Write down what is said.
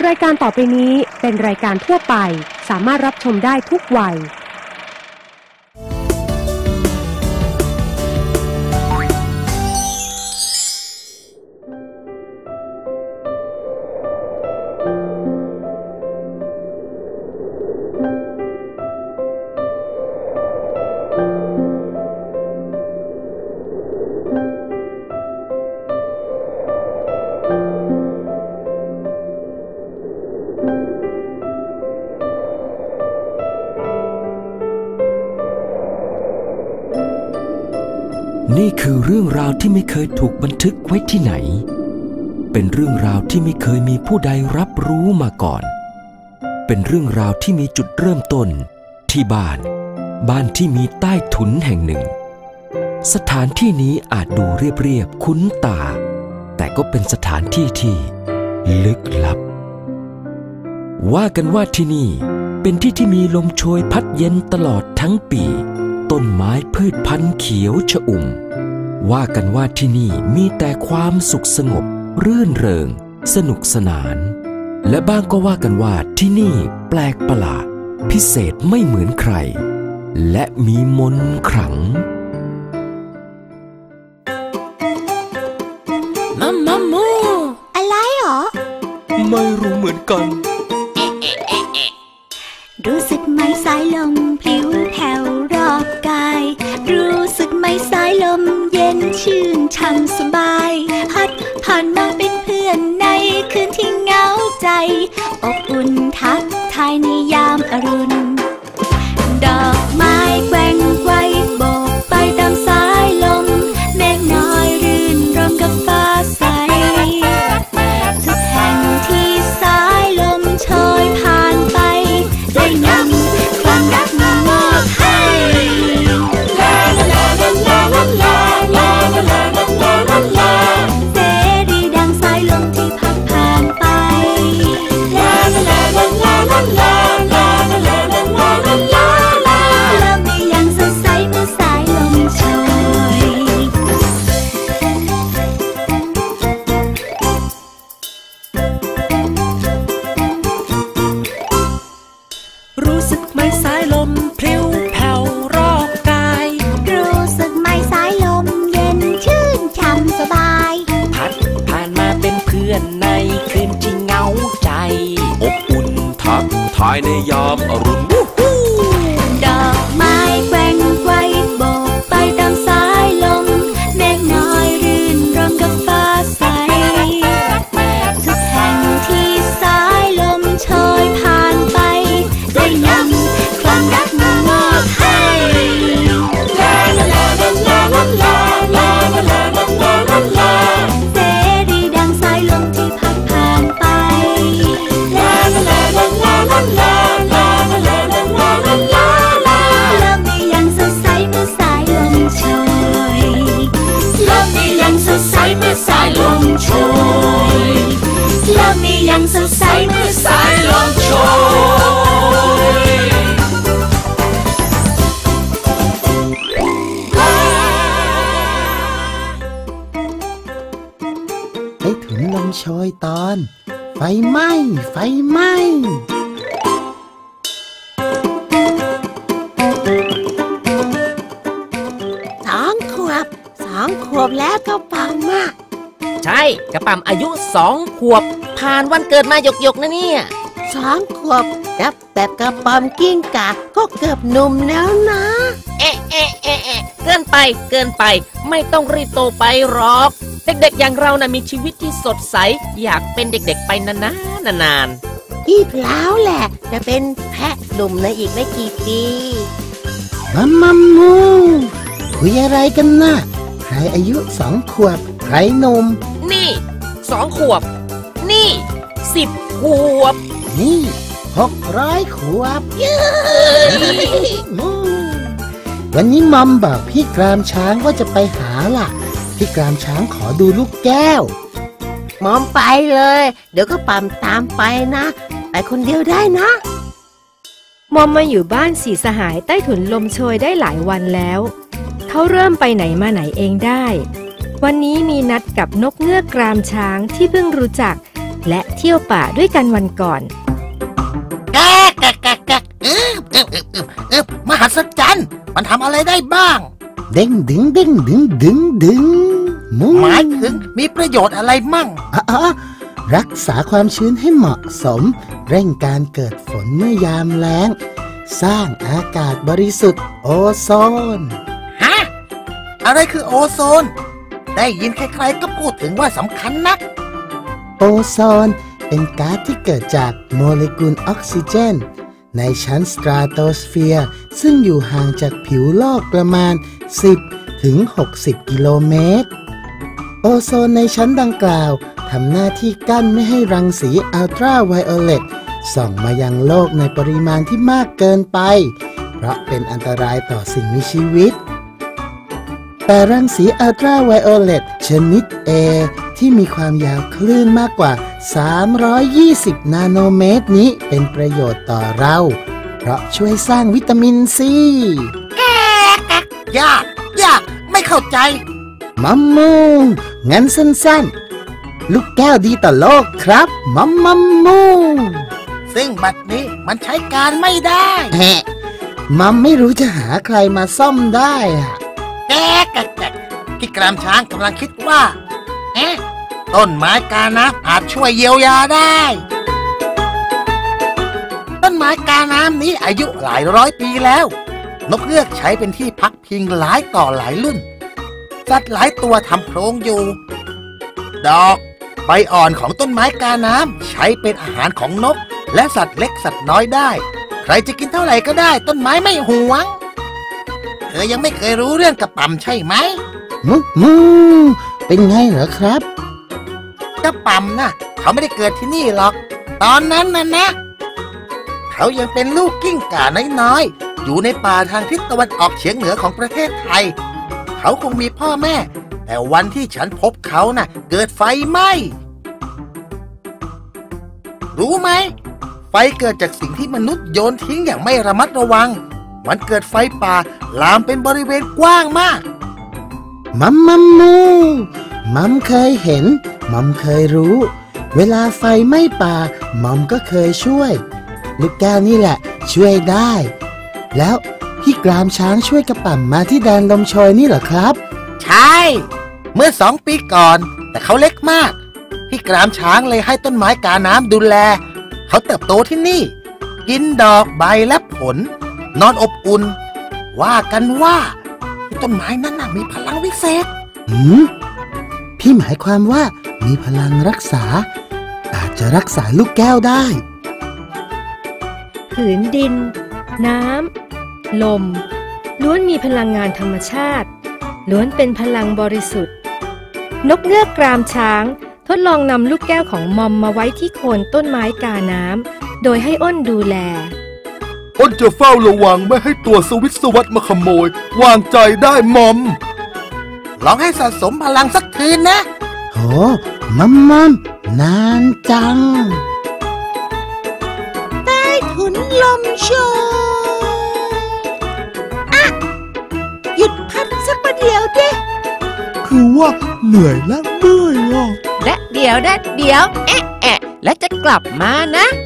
ายการต่อไปนี้เป็นรายการทั่วไปสามารถรับชมได้ทุกวัยนี่คือเรื่องราวที่ไม่เคยถูกบันทึกไว้ที่ไหนเป็นเรื่องราวที่ไม่เคยมีผู้ใดรับรู้มาก่อนเป็นเรื่องราวที่มีจุดเริ่มต้นที่บ้านที่มีใต้ถุนแห่งหนึ่งสถานที่นี้อาจดูเรียบคุ้นตาแต่ก็เป็นสถานที่ที่ลึกลับว่ากันว่าที่นี่เป็นที่ที่มีลมโชยพัดเย็นตลอดทั้งปีต้นไม้พืชพันธุ์เขียวชอุ่มว่ากันว่าที่นี่มีแต่ความสุขสงบรื่นเริงสนุกสนานและบ้างก็ว่ากันว่าที่นี่แปลกประหลาดพิเศษไม่เหมือนใครและมีมนต์ขลังมัมมูอะไรหรอไม่รู้เหมือนกันรู้สึกไหมสายลมพลิ้วแผ่วรอบกายรู้สึกไหมสายลมเย็นชื่นช่ำสบายพัดผ่านมาเป็นเพื่อนในคืนที่เหงาใจอบอุ่นทักทายในยามอรุณดอกไม้แกว่งไกวโบกไปตามสายลมเมฆน้อยรื่นรมกับฟ้าใสทุกแห่งที่สายลมโชยผ่านไปได้นำความรักมามอบให้ลาลาลาลาลาลาลาลาลาลาลาลาเสรีดังสายลมที่พัดผ่านไปลาลาลาลาลาลาลาลาลาลาลาลาลาโลกนี้ยังสดใสเมื่อสายลมโชยรู้สึกไหมสายลมพลิ้วแผ่วรอบกายรู้สึกไหมสายลมเย็นชื่นช่ำสบายพัดผ่านมาเป็นเพื่อนในคืนที่เหงาใจอบอุ่นทักทายในยามอรุณดอกไม้แกว่งไกวโบกไปตามสายลมเมฆน้อยรื่นรมกับฟ้าใสทุกแห่งที่สายลมโชยผ่านไปได้นำความรักมามอบให้ลาลาลาลาลาลาลาลาลาลาลาลาลาเสรีดังสายลมที่พัดผ่านไปลาลาลาลาลาลาลาลาลาลาลาลาลาโลกนี้ยังสดใสเมื่อสายลมโชยโลกนี้ยังสดใสเมื่อสายลมโชยโลกนี้ยังสดใสเมื่อสายลมโชยใต้ถุนลมโชยตอนไฟไหม้ไฟไหม้สองขวบแล้วก็ปังมากใช่กระป๋ำอายุ2 ขวบผ่านวันเกิดมาหยกๆนะเนี่ย 2 ขวบแต่กระป๋ำกิ้งก่าก็เกือบหนุ่มแล้วนะเกินไปไม่ต้องรีบโตไปหรอกเด็กๆอย่างเรานะมีชีวิตที่สดใสอยากเป็นเด็กๆไปนานๆอีกแล้วแหละจะเป็นแพะหนุ่มในอีกไม่กี่ปีมัมมูคุยอะไรกันนะใครอายุ2 ขวบใครหนุ่มนี่2 ขวบนี่10 ขวบนี่600 ขวบวันนี้มัมบอกพี่กรามช้างว่าจะไปหาล่ะพี่กรามช้างขอดูลูกแก้วมัมไปเลยเดี๋ยวก็ปั๊มตามไปนะไปคนเดียวได้นะมอมมาอยู่บ้านสีสหายใต้ถุนลมโชยได้หลายวันแล้วเขาเริ่มไปไหนมาไหนเองได้วันนี้มีนัดกับนกเงือกกรามช้างที่เพิ่งรู้จักและเที่ยวป่าด้วยกันวันก่อนแกมหัศจรรย์มันทำอะไรได้บ้างเด้งดึงเด้งดึงดึงดึงหมายถึงมีประโยชน์อะไรมั่งรักษาความชื้นให้เหมาะสมเร่งการเกิดฝนเมื่อยามแล้งสร้างอากาศบริสุทธิ์โอโซนฮะอะไรคือโอโซนได้ยินใครๆก็พูดถึงว่าสำคัญนักโอโซนเป็นก๊าซที่เกิดจากโมเลกุลออกซิเจนในชั้นสตราโตสเฟียร์ซึ่งอยู่ห่างจากผิวโลกประมาณ10 ถึง 60 กิโลเมตรโอโซนในชั้นดังกล่าวทำหน้าที่กั้นไม่ให้รังสีอัลตราไวโอเลตส่องมายังโลกในปริมาณที่มากเกินไปเพราะเป็นอันตรายต่อสิ่งมีชีวิตแต่รังสีอัลตราไวโอเลตชนิด A ที่มีความยาวคลื่นมากกว่า320นาโนเมตรนี้เป็นประโยชน์ต่อเราเพราะช่วยสร้างวิตามินซียากไม่เข้าใจมัมมูงั้นสั้นๆลูกแก้วดีต่อโลกครับมัมมูซึ่งบัดนี้มันใช้การไม่ได้มัมไม่รู้จะหาใครมาซ่อมได้พี่กรามช้างกำลังคิดว่าต้นไม้กาน้ำอาจช่วยเยียวยาได้ต้นไม้กาน้ำนี้อายุหลายร้อยปีแล้วนกเงือกใช้เป็นที่พักพิงหลายต่อหลายรุ่นสัตว์หลายตัวทำโพรงอยู่ดอกใบอ่อนของต้นไม้กาน้ำใช้เป็นอาหารของนกและสัตว์เล็กสัตว์น้อยได้ใครจะกินเท่าไหร่ก็ได้ต้นไม้ไม่หวงเธอยังไม่เคยรู้เรื่องกระป๋ำใช่ไหมเป็นไงเหรอครับกระป๋ำน่ะเขาไม่ได้เกิดที่นี่หรอกตอนนั้นนะเขายังเป็นลูกกิ้งก่าน้อยๆอยู่ในป่าทางทิศตะวันออกเฉียงเหนือของประเทศไทยเขาคงมีพ่อแม่แต่วันที่ฉันพบเขาน่ะเกิดไฟไหม้รู้ไหมไฟเกิดจากสิ่งที่มนุษย์โยนทิ้งอย่างไม่ระมัดระวังมันเกิดไฟป่าลามเป็นบริเวณกว้างมากมัมเคยเห็นมัมเคยรู้เวลาไฟไหม้ป่ามัมก็เคยช่วยลูกแก้วนี่แหละช่วยได้แล้วพี่กรามช้างช่วยกระป๋ำมาที่แดนลมโชยนี่เหรอครับใช่เมื่อ2 ปีก่อนแต่เขาเล็กมากพี่กรามช้างเลยให้ต้นไม้กาน้ำดูแลเขาเติบโตที่นี่กินดอกใบและผลนอนอบอุ่นว่ากันว่าต้นไม้นั้นน่ะมีพลังวิเศษพี่หมายความว่ามีพลังรักษาอาจจะรักษาลูกแก้วได้ผืนดินน้ำลมล้วนมีพลังงานธรรมชาติล้วนเป็นพลังบริสุทธิ์นกเงือกกรามช้างทดลองนำลูกแก้วของมอมมาไว้ที่โคนต้นไม้กาน้ำโดยให้อ้นดูแลอ้นจะเฝ้าระวังไม่ให้ตัวสวิตสวัสดมาขโมยวางใจได้มอมลองให้สะสมพลังสักคืนนะโหมัมนานจังใต้ถุนลมโชยหยุดพักสักประเดี๋ยวดิคือว่าเหนื่อยและเมื่อยและเดี๋ยวแล้วจะกลับมานะ